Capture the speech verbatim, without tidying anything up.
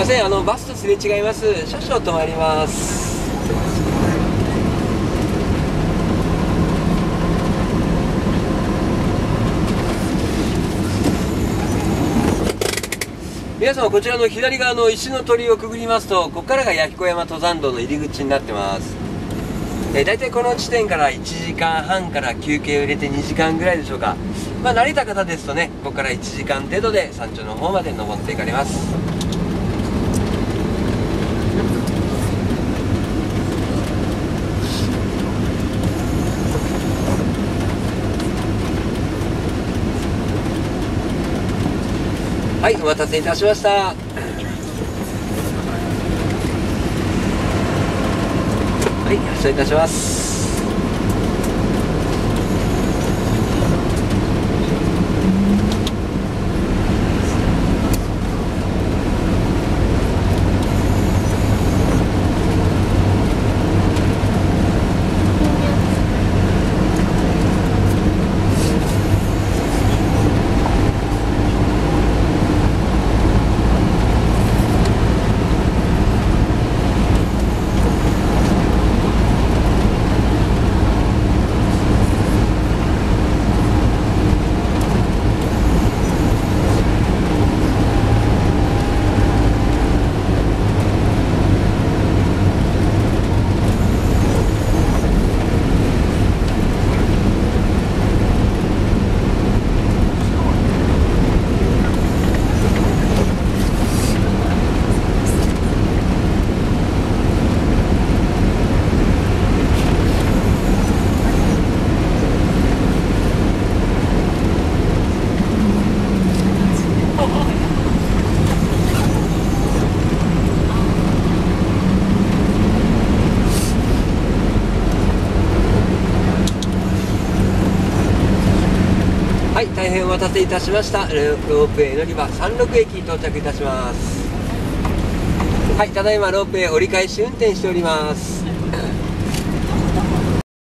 ません、あのバスとすれ違います。少々止まります。皆様、こちらの左側の石の鳥居をくぐりますと、ここからが弥彦山登山道の入り口になってます。えー、大体この地点からいちじかんはんから休憩を入れてにじかんぐらいでしょうか。まあ慣れた方ですとね、ここからいちじかん程度で山頂の方まで登っていかれます。はい、お待たせいたしました。はい、発車いたします。はい、大変お待たせいたしました。ロープウェイ乗り場さんろく駅に到着いたします。はい、ただいまロープウェイ折り返し運転しております。